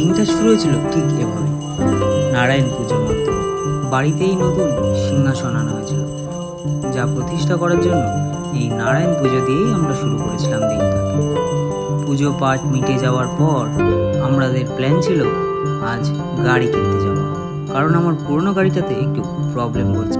দিনটা শুরু হয়েছিল ঠিক এভাবে, নারায়ণ পুজোর মাধ্যমে। বাড়িতেই নতুন সিংহাসন আনা হয়েছিল, যা প্রতিষ্ঠা করার জন্য এই নারায়ণ পুজো দিয়েই আমরা শুরু করেছিলাম দিনটা। পুজো পাঠ মিটে যাওয়ার পর আমাদের প্ল্যান ছিল আজ গাড়ি কিনতে যাওয়া, কারণ আমার পুরনো গাড়িটাতে একটু প্রবলেম হচ্ছে।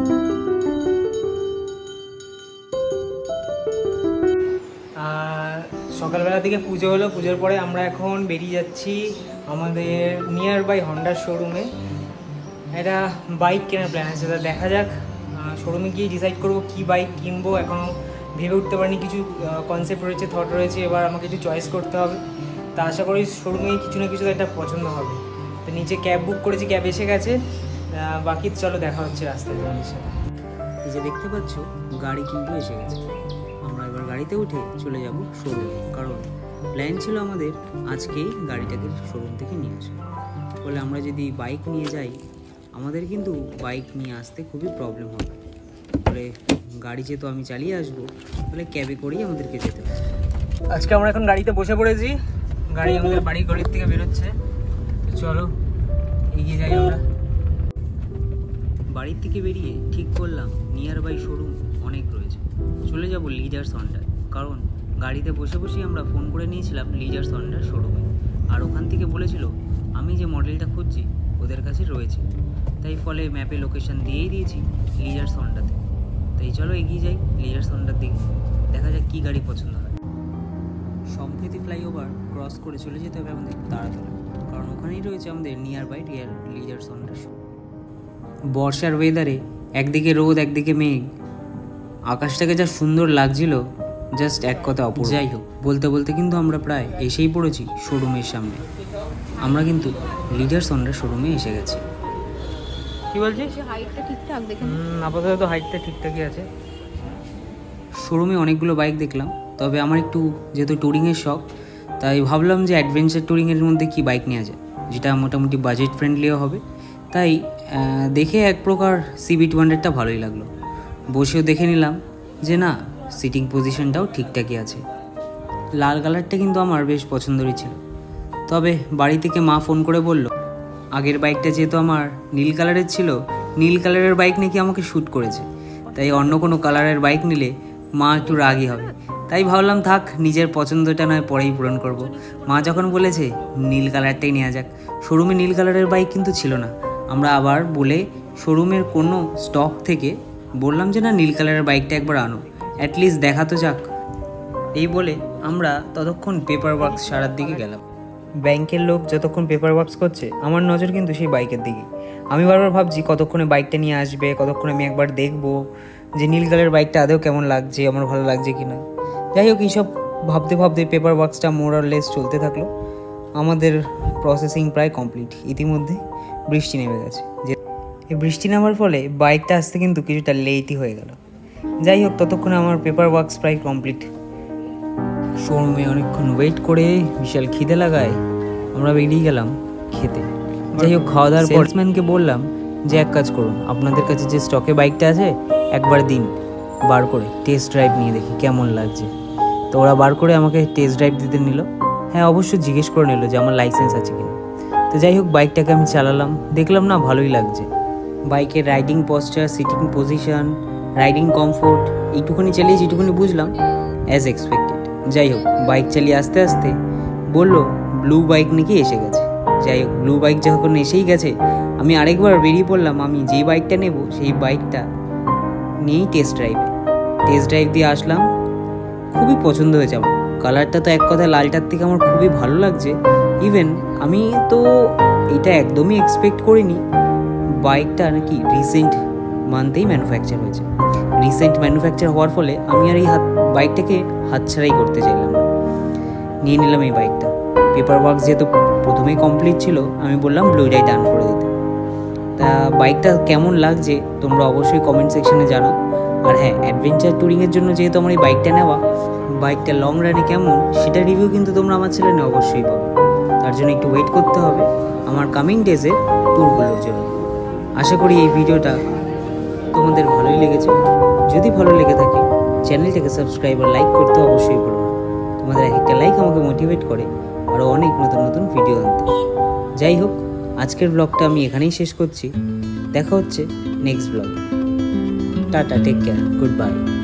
সকালবেলা থেকে পুজো হলো, পুজোর পরে আমরা এখন বেরিয়ে যাচ্ছি আমাদের নিয়ার বাই হন্ডার শোরুমে। একটা বাইক কেনার প্ল্যান আছে, তা দেখা যাক শোরুমে গিয়ে ডিসাইড করবো কী বাইক কিনবো। এখনও ভেবে উঠতে পারিনি, কিছু কনসেপ্ট রয়েছে, থট রয়েছে, এবার আমাকে একটু চয়েস করতে হবে। তা আশা করি শোরুমে কিছু না কিছু একটা পছন্দ হবে। তো নিচে ক্যাব বুক করেছি, ক্যাব এসে গেছে, বাকি চলো দেখা হচ্ছে রাস্তায় তোমাদের সাথে। এই যে দেখতে পাচ্ছ গাড়ি কিন্তু এসে গেছে, আমরা এবার গাড়িতে উঠে চলে যাব শোরুম, কারণ প্ল্যান ছিল আমাদের আজকেই গাড়িটাকে শোরুম থেকে নিয়ে আসা। ফলে আমরা যদি বাইক নিয়ে যাই আমাদের কিন্তু বাইক নিয়ে আসতে খুবই প্রবলেম হবে। ফলে গাড়ি যেহেতু আমি চালিয়ে আসবো, ফলে ক্যাবে করেই আমাদেরকে যেতে হবে। আজকে আমরা এখন গাড়িতে বসে পড়েছি, গাড়ি আমাদের বাড়ির গলির থেকে বেরোচ্ছে। চলো এগিয়ে যাই আমরা। বাড়ির থেকে বেরিয়ে ঠিক করলাম নিয়ার বাই শোরুম অনেক রয়েছে, চলে যাব লিডার্স হন্ডার, কারণ গাড়িতে বসে বসেই আমরা ফোন করে নিয়েছিলাম লিডার্স হন্ডার শোরুমে, আর ওখান থেকে বলেছিল আমি যে মডেলটা খুঁজছি ওদের কাছে রয়েছে। তাই ফলে ম্যাপে লোকেশন দিয়েই দিয়েছি লিডার্স হন্ডাতে। তাই চলো এগিয়ে যাই লিডার্স হন্ডার দিকে, দেখা যাক কী গাড়ি পছন্দ হয়। সম্প্রীতি ফ্লাইওভার ক্রস করে চলে যেতে হবে আমাদের তাড়াতাড়ি, কারণ ওখানেই রয়েছে আমাদের নিয়ার বাই লিডার্স হন্ডার শোরুম। বর্ষার ওয়েদারে একদিকে রোদ একদিকে মেঘ, আকাশটাকে যা সুন্দর লাগছিল, জাস্ট এক কথা অপূর্ব। যাই হোক, বলতে বলতে কিন্তু আমরা প্রায় এসেই পড়েছি শোরুমের সামনে। আমরা কিন্তু লিডার্স হন্ডার শোরুমে এসে গেছি। কি বলছিস? হাইটটা ঠিকঠাক দেখেন? আপাতত হাইটটা ঠিকঠাকই আছে। শোরুমে অনেকগুলো বাইক দেখলাম, তবে আমার একটু যেহেতু ট্যুরিংয়ের শখ, তাই ভাবলাম যে অ্যাডভেঞ্চার ট্যুরিংয়ের মধ্যে কি বাইক নেওয়া যায় যেটা মোটামুটি বাজেট ফ্রেন্ডলিও হবে। তাই দেখে এক প্রকার CB200টা ভালোই লাগলো। বসেও দেখে নিলাম যে না, সিটিং পজিশনটাও ঠিকঠাকই আছে। লাল কালারটা কিন্তু আমার বেশ পছন্দেরই ছিল, তবে বাড়ি থেকে মা ফোন করে বলল আগের বাইকটা যেহেতু আমার নীল কালারের ছিল, নীল কালারের বাইক নাকি আমাকে শ্যুট করেছে, তাই অন্য কোনো কালারের বাইক নিলে মা একটু রাগই হবে। তাই ভাবলাম থাক, নিজের পছন্দটা নয় পরেই পূরণ করব। মা যখন বলেছে নীল কালারটাই নেওয়া যাক। শোরুমে নীল কালারের বাইক কিন্তু ছিল না। আমরা আবার বলে শোরুমের কোনো স্টক থেকে বললাম যে না, নীল কালারের বাইকটা একবার আনো, অ্যাটলিস্ট দেখা তো যাক। এই বলে আমরা ততক্ষণ পেপার ওয়ার্কস সারার দিকে গেলাম। ব্যাংকের লোক যতক্ষণ পেপার ওয়ার্কস করছে, আমার নজর কিন্তু সেই বাইকের দিকে। আমি বারবার ভাবছি কতক্ষণে বাইকটা নিয়ে আসবে, কতক্ষণে আমি একবার দেখবো যে নীল কালারের বাইকটা আদৌ কেমন লাগছে, আমার ভালো লাগছে কি না। যাই হোক, এইসব ভাবতে ভাবতে পেপার ওয়ার্কসটা মোর আর লেস চলতে থাকলো। আমাদের প্রসেসিং প্রায় কমপ্লিট। ইতিমধ্যে বৃষ্টি নেমে গেছে। যে এই বৃষ্টি নামার ফলে বাইকটা আসতে কিন্তু কিছুটা লেটই হয়ে গেল। যাই হোক, ততক্ষণে আমার পেপার ওয়ার্কস প্রায় কমপ্লিট। শোরুমে অনেকক্ষণ ওয়েট করে বিশাল খিদে লাগায় আমরা বেরিয়ে গেলাম খেতে। যাই হোক, খাওয়া দাওয়ার পর সেলসম্যানকে বললাম যে এক কাজ করুন, আপনাদের কাছে যে স্টকে বাইকটা আছে একবার দিন, বার করে টেস্ট ড্রাইভ নিয়ে দেখি কেমন লাগছে। তো ওরা বার করে আমাকে টেস্ট ড্রাইভ দিতে নিল। হ্যাঁ, অবশ্যই জিজ্ঞেস করে নিল যে আমার লাইসেন্স আছে কিনা। তো যাই হোক, বাইকটাকে আমি চালালাম, দেখলাম না ভালোই লাগছে। বাইকের riding posture, sitting position, riding comfort এইটুকুনি চালিয়ে যেটুকুনি বুঝলাম অ্যাজ এক্সপেক্টেড। যাই হোক, বাইক চালিয়ে আস্তে আস্তে বললো ব্লু বাইক নাকি এসে গেছে। যাই হোক, ব্লু বাইক যখন এসেই গেছে, আমি আরেকবার বেরিয়ে পড়লাম। আমি যেই বাইকটা নেব সেই বাইকটা নিয়েই টেস্ট ড্রাইভ দিয়ে আসলাম। খুবই পছন্দ হয়েছে আমার। কালারটা তো এক কথায় লালটার থেকে আমার খুবই ভালো লাগছে। ইভেন আমি তো এটা একদমই এক্সপেক্ট করিনি বাইকটা নাকি রিসেন্ট মান্থেই ম্যানুফ্যাকচার হয়েছে। রিসেন্ট ম্যানুফ্যাকচার হওয়ার ফলে আমি আর এই বাইকটাকে হাতছাড়াই করতে চাইলাম না, নিয়ে নিলাম এই বাইকটা। পেপার ওয়ার্ক যেহেতু প্রথমেই কমপ্লিট ছিল, আমি বললাম ব্লুটাই ডান করে দিতে। তা বাইকটা কেমন লাগছে তোমরা অবশ্যই কমেন্ট সেকশনে জানাও। আর হ্যাঁ, অ্যাডভেঞ্চার ট্যুরিংয়ের জন্য যেহেতু আমার এই বাইকটা নেওয়া, বাইকটা লং রানে কেমন সেটা রিভিউ কিন্তু তোমরা আমার চ্যানেলে অবশ্যই পাবে। তার জন্য একটু ওয়েট করতে হবে আমার কামিং ডেজের ট্যুরগুলোর জন্য। আশা করি এই ভিডিওটা তোমাদের ভালোই লেগেছে। যদি ভালো লেগে থাকে চ্যানেলটাকে সাবস্ক্রাইব আর লাইক করতে অবশ্যই ভুলো না। তোমাদের একটা লাইক আমাকে মোটিভেট করে আরও অনেক নতুন নতুন ভিডিও আনতে। যাই হোক, আজকের ব্লগটা আমি এখানেই শেষ করছি। দেখা হচ্ছে নেক্সট ব্লগে। Tata, take care, good bye.